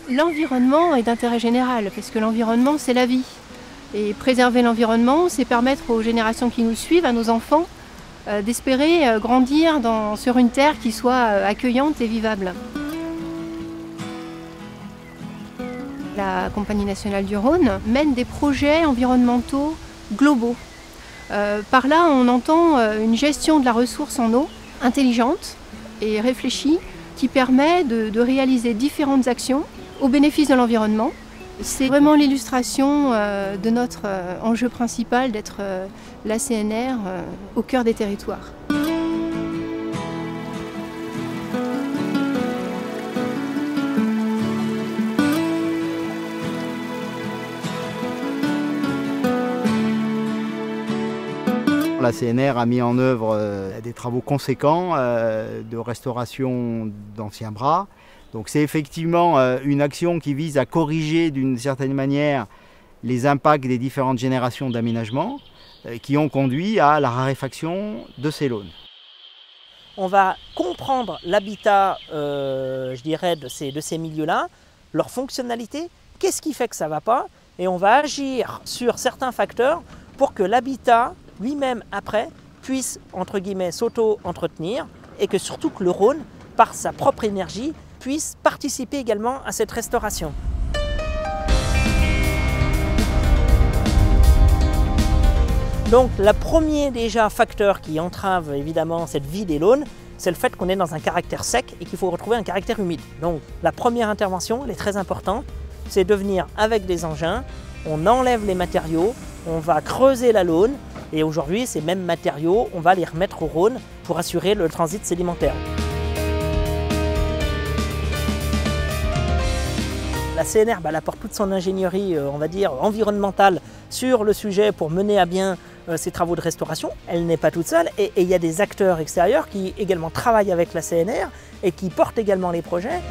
L'environnement est d'intérêt général, parce que l'environnement, c'est la vie. Et préserver l'environnement, c'est permettre aux générations qui nous suivent, à nos enfants, d'espérer grandir sur une terre qui soit accueillante et vivable. La Compagnie nationale du Rhône mène des projets environnementaux globaux. Par là, on entend une gestion de la ressource en eau intelligente et réfléchie qui permet de réaliser différentes actions au bénéfice de l'environnement. C'est vraiment l'illustration de notre enjeu principal d'être la CNR au cœur des territoires. La CNR a mis en œuvre des travaux conséquents de restauration d'anciens bras. Donc c'est effectivement une action qui vise à corriger d'une certaine manière les impacts des différentes générations d'aménagement qui ont conduit à la raréfaction de ces lawns. On va comprendre l'habitat, je dirais, de ces milieux-là, leur fonctionnalité, qu'est-ce qui fait que ça ne va pas, et on va agir sur certains facteurs pour que l'habitat lui-même après puisse entre guillemets s'auto-entretenir et que surtout que le Rhône, par sa propre énergie, puisse participer également à cette restauration. Donc le premier déjà facteur qui entrave évidemment cette vie des lawns, c'est le fait qu'on est dans un caractère sec et qu'il faut retrouver un caractère humide. Donc la première intervention, elle est très importante, c'est de venir avec des engins, on enlève les matériaux, on va creuser la laune et aujourd'hui ces mêmes matériaux, on va les remettre au Rhône pour assurer le transit sédimentaire. La CNR elle apporte toute son ingénierie, on va dire, environnementale sur le sujet pour mener à bien ces travaux de restauration. Elle n'est pas toute seule et il y a des acteurs extérieurs qui également travaillent avec la CNR et qui portent également les projets.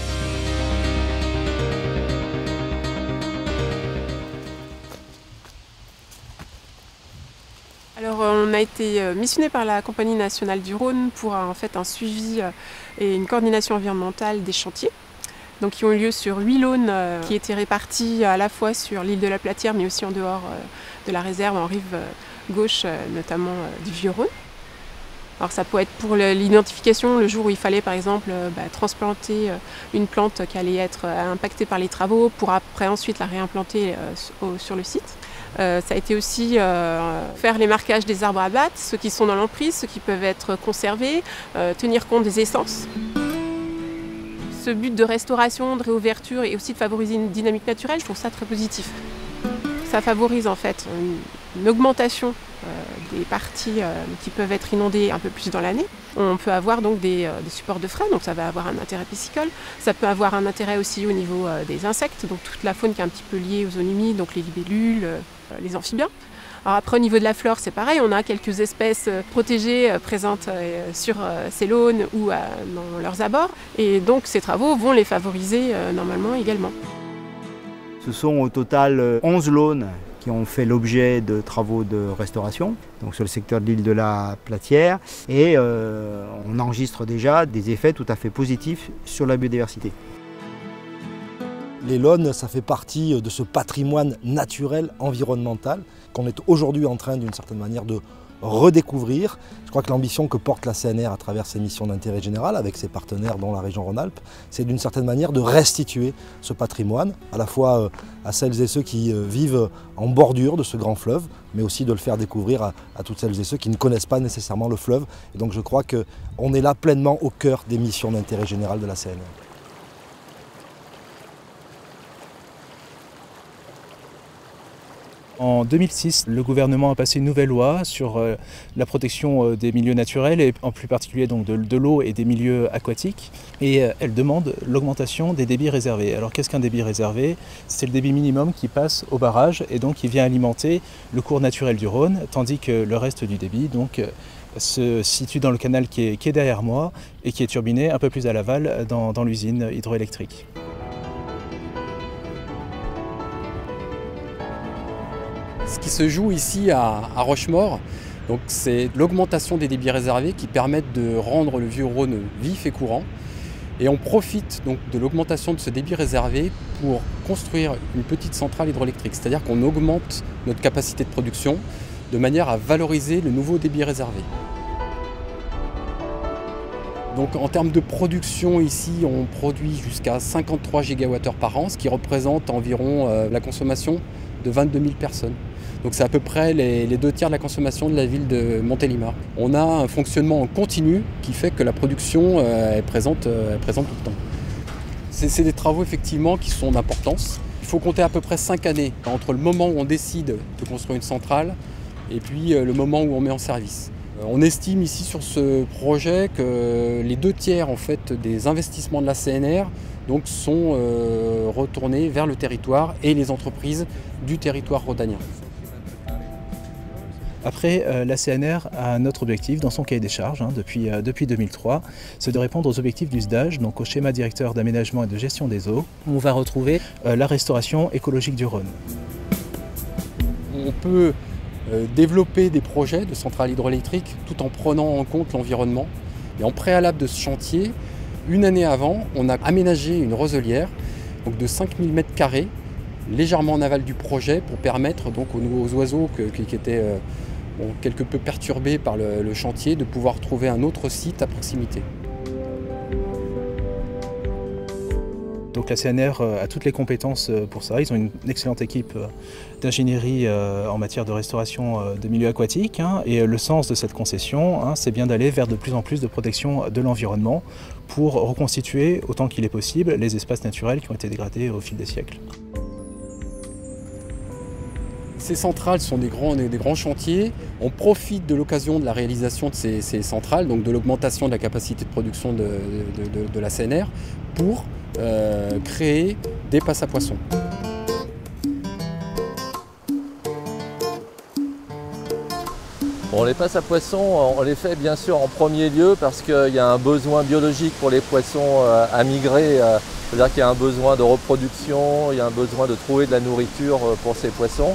Alors on a été missionné par la Compagnie nationale du Rhône pour en fait un suivi et une coordination environnementale des chantiers. Donc, qui ont eu lieu sur 8 lawns qui étaient répartis à la fois sur l'île de la Platière mais aussi en dehors de la réserve en rive gauche notamment du Vieux-Rhône. Alors ça peut être pour l'identification le jour où il fallait par exemple transplanter une plante qui allait être impactée par les travaux pour après ensuite la réimplanter sur le site. Ça a été aussi faire les marquages des arbres à abattre, ceux qui sont dans l'emprise, ceux qui peuvent être conservés, tenir compte des essences. Ce but de restauration, de réouverture et aussi de favoriser une dynamique naturelle, je trouve ça très positif. Ça favorise en fait une augmentation des parties qui peuvent être inondées un peu plus dans l'année. On peut avoir donc des supports de frais, donc ça va avoir un intérêt piscicole. Ça peut avoir un intérêt aussi au niveau des insectes, donc toute la faune qui est un petit peu liée aux zones humides, donc les libellules, les amphibiens. Alors après au niveau de la flore c'est pareil, on a quelques espèces protégées présentes sur ces lawns ou dans leurs abords et donc ces travaux vont les favoriser normalement également. Ce sont au total 11 lawns qui ont fait l'objet de travaux de restauration, donc sur le secteur de l'île de la Platière et on enregistre déjà des effets tout à fait positifs sur la biodiversité. Les lawns, ça fait partie de ce patrimoine naturel, environnemental, qu'on est aujourd'hui en train d'une certaine manière de redécouvrir. Je crois que l'ambition que porte la CNR à travers ses missions d'intérêt général, avec ses partenaires dont la région Rhône-Alpes, c'est d'une certaine manière de restituer ce patrimoine, à la fois à celles et ceux qui vivent en bordure de ce grand fleuve, mais aussi de le faire découvrir à toutes celles et ceux qui ne connaissent pas nécessairement le fleuve. Et donc je crois qu'on est là pleinement au cœur des missions d'intérêt général de la CNR. En 2006, le gouvernement a passé une nouvelle loi sur la protection des milieux naturels et en plus particulier donc de l'eau et des milieux aquatiques. Et elle demande l'augmentation des débits réservés. Alors qu'est-ce qu'un débit réservé? C'est le débit minimum qui passe au barrage et donc qui vient alimenter le cours naturel du Rhône, tandis que le reste du débit donc, se situe dans le canal qui est derrière moi et qui est turbiné un peu plus à l'aval dans l'usine hydroélectrique. Ce qui se joue ici à Rochemaure, c'est l'augmentation des débits réservés qui permettent de rendre le Vieux-Rhône vif et courant. Et on profite donc de l'augmentation de ce débit réservé pour construire une petite centrale hydroélectrique. C'est-à-dire qu'on augmente notre capacité de production de manière à valoriser le nouveau débit réservé. Donc en termes de production ici, on produit jusqu'à 53 GWh par an, ce qui représente environ la consommation de 22 000 personnes. Donc c'est à peu près les 2/3 de la consommation de la ville de Montélimar. On a un fonctionnement en continu qui fait que la production est présente tout le temps. C'est des travaux effectivement qui sont d'importance. Il faut compter à peu près 5 années entre le moment où on décide de construire une centrale et puis le moment où on met en service. On estime ici sur ce projet que les 2/3 en fait, des investissements de la CNR donc, sont retournés vers le territoire et les entreprises du territoire rhodanien. Après, la CNR a un autre objectif dans son cahier des charges depuis 2003, c'est de répondre aux objectifs du SDAGE, donc au schéma directeur d'aménagement et de gestion des eaux. On va retrouver la restauration écologique du Rhône. On peut développer des projets de centrales hydroélectriques tout en prenant en compte l'environnement. Et en préalable de ce chantier, une année avant, on a aménagé une roselière donc de 5000 m², légèrement en aval du projet, pour permettre donc aux oiseaux qui étaient quelque peu perturbés par le chantier de pouvoir trouver un autre site à proximité. Donc la CNR a toutes les compétences pour ça. Ils ont une excellente équipe d'ingénierie en matière de restauration de milieux aquatiques. Et le sens de cette concession, c'est bien d'aller vers de plus en plus de protection de l'environnement pour reconstituer, autant qu'il est possible, les espaces naturels qui ont été dégradés au fil des siècles. Ces centrales sont des grands chantiers. On profite de l'occasion de la réalisation de ces centrales, donc de l'augmentation de la capacité de production de la CNR, pour créer des passes à poissons. Bon, les passes à poissons, on les fait bien sûr en premier lieu parce qu'il y a un besoin biologique pour les poissons à migrer. C'est-à-dire qu'il y a un besoin de reproduction, il y a un besoin de trouver de la nourriture pour ces poissons.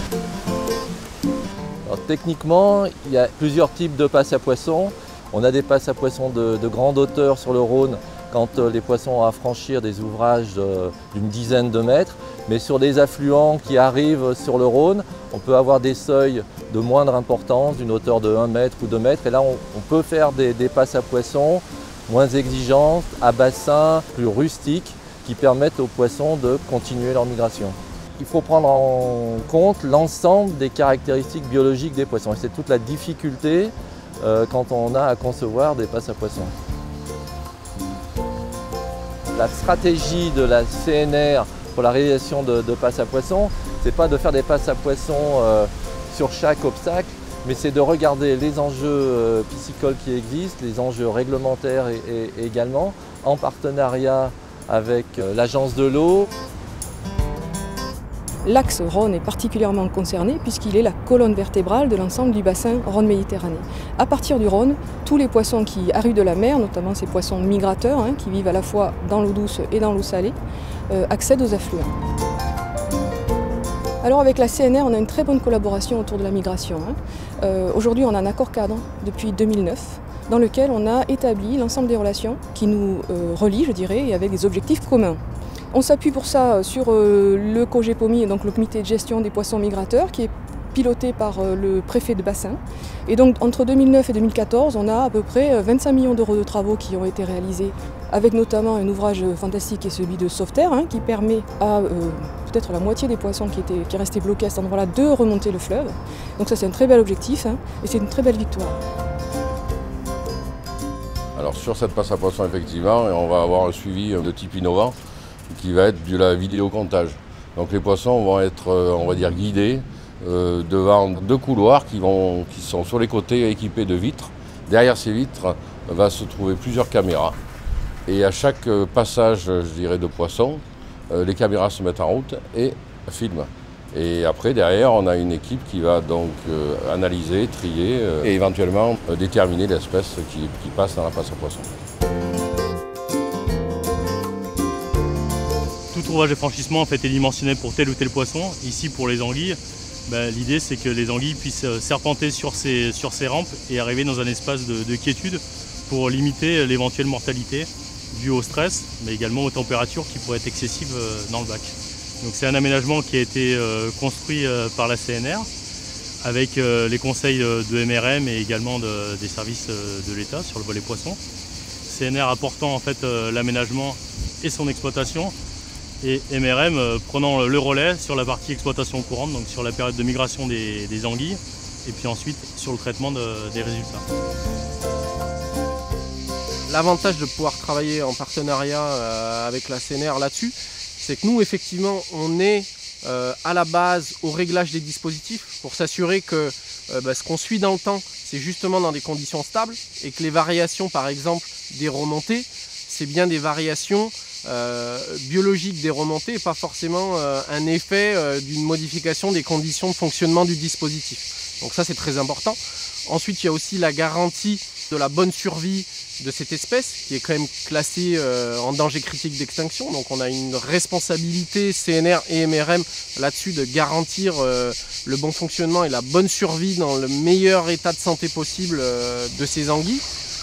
Alors, techniquement, il y a plusieurs types de passes à poissons. On a des passes à poissons de grande hauteur sur le Rhône quand les poissons ont à franchir des ouvrages d'une dizaine de mètres. Mais sur des affluents qui arrivent sur le Rhône, on peut avoir des seuils de moindre importance, d'une hauteur de 1 mètre ou 2 mètres. Et là, on peut faire des passes à poissons moins exigeantes, à bassin, plus rustiques, qui permettent aux poissons de continuer leur migration. Il faut prendre en compte l'ensemble des caractéristiques biologiques des poissons. Et c'est toute la difficulté quand on a à concevoir des passes à poissons. La stratégie de la CNR pour la réalisation de passes à poissons, ce n'est pas de faire des passes à poissons sur chaque obstacle, mais c'est de regarder les enjeux piscicoles qui existent, les enjeux réglementaires et également, en partenariat avec l'Agence de l'eau. L'axe Rhône est particulièrement concerné puisqu'il est la colonne vertébrale de l'ensemble du bassin Rhône-Méditerranée. À partir du Rhône, tous les poissons qui arrivent de la mer, notamment ces poissons migrateurs, qui vivent à la fois dans l'eau douce et dans l'eau salée, accèdent aux affluents. Alors avec la CNR, on a une très bonne collaboration autour de la migration. Aujourd'hui, on a un accord cadre depuis 2009 dans lequel on a établi l'ensemble des relations qui nous relient, je dirais, et avec des objectifs communs. On s'appuie pour ça sur le COGEPOMI, donc le comité de gestion des poissons migrateurs, qui est piloté par le préfet de bassin. Et donc entre 2009 et 2014, on a à peu près 25 millions d'euros de travaux qui ont été réalisés, avec notamment un ouvrage fantastique qui est celui de Sauveterre, qui permet à peut-être la moitié des poissons qui restaient bloqués à cet endroit-là de remonter le fleuve. Donc ça c'est un très bel objectif et c'est une très belle victoire. Alors sur cette passe à poissons, effectivement, on va avoir un suivi de type innovant qui va être de la vidéocomptage. Donc les poissons vont être, on va dire, guidés devant 2 couloirs qui sont sur les côtés équipés de vitres. Derrière ces vitres va se trouver plusieurs caméras. Et à chaque passage, je dirais, de poissons, les caméras se mettent en route et filment. Et après, derrière, on a une équipe qui va donc analyser, trier et éventuellement déterminer l'espèce qui passe dans la passe à poissons. Tout ouvrage de franchissement en fait, est dimensionné pour tel ou tel poisson. Ici, pour les anguilles, l'idée c'est que les anguilles puissent serpenter sur ces rampes et arriver dans un espace de quiétude pour limiter l'éventuelle mortalité dû au stress, mais également aux températures qui pourraient être excessives dans le bac. Donc c'est un aménagement qui a été construit par la CNR avec les conseils de MRM et également des services de l'État sur le volet poisson. CNR apportant en fait l'aménagement et son exploitation et MRM prenant le relais sur la partie exploitation courante, donc sur la période de migration des anguilles et puis ensuite sur le traitement des résultats. L'avantage de pouvoir travailler en partenariat avec la CNR là-dessus, c'est que nous, effectivement, on est à la base au réglage des dispositifs pour s'assurer que ce qu'on suit dans le temps, c'est justement dans des conditions stables et que les variations, par exemple, des remontées, c'est bien des variations biologiques des remontées et pas forcément un effet d'une modification des conditions de fonctionnement du dispositif. Donc ça, c'est très important. Ensuite, il y a aussi la garantie de la bonne survie de cette espèce qui est quand même classée en danger critique d'extinction. Donc on a une responsabilité CNR et MRM là-dessus de garantir le bon fonctionnement et la bonne survie dans le meilleur état de santé possible de ces anguilles.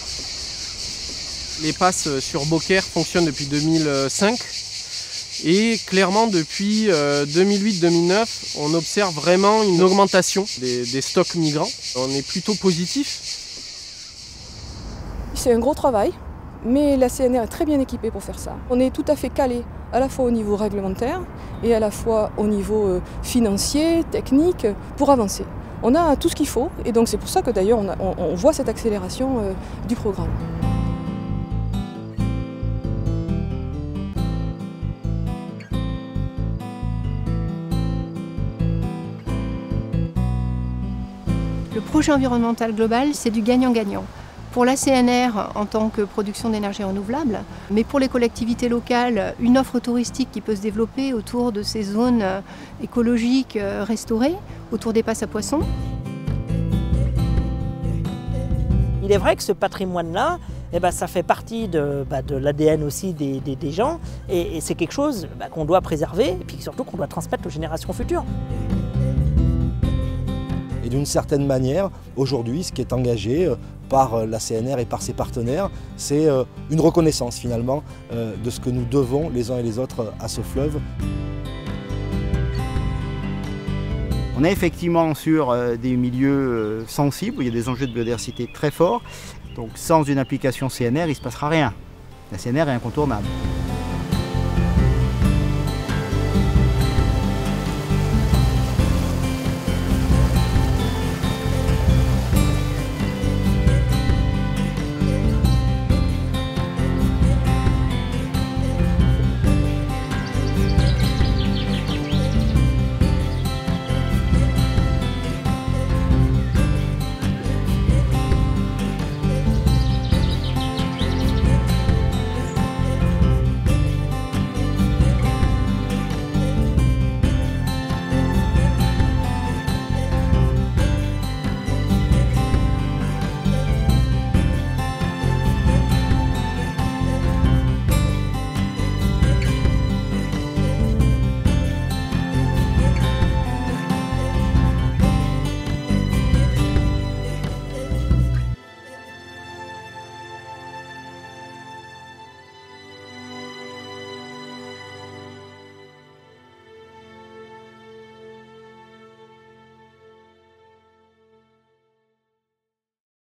Les passes sur Beaucaire fonctionnent depuis 2005 et clairement depuis 2008-2009 on observe vraiment une augmentation des stocks migrants. On est plutôt positif. C'est un gros travail, mais la CNR est très bien équipée pour faire ça. On est tout à fait calé à la fois au niveau réglementaire et à la fois au niveau financier, technique, pour avancer. On a tout ce qu'il faut et donc c'est pour ça que d'ailleurs on voit cette accélération du programme. Le projet environnemental global, c'est du gagnant-gagnant. Pour la CNR en tant que production d'énergie renouvelable, mais pour les collectivités locales, une offre touristique qui peut se développer autour de ces zones écologiques restaurées, autour des passes à poissons. Il est vrai que ce patrimoine-là, ça fait partie de l'ADN aussi des gens et c'est quelque chose qu'on doit préserver et puis surtout qu'on doit transmettre aux générations futures. Et d'une certaine manière, aujourd'hui, ce qui est engagé par la CNR et par ses partenaires, c'est une reconnaissance finalement de ce que nous devons les uns et les autres à ce fleuve. On est effectivement sur des milieux sensibles, où il y a des enjeux de biodiversité très forts. Donc sans une application CNR, il ne se passera rien. La CNR est incontournable.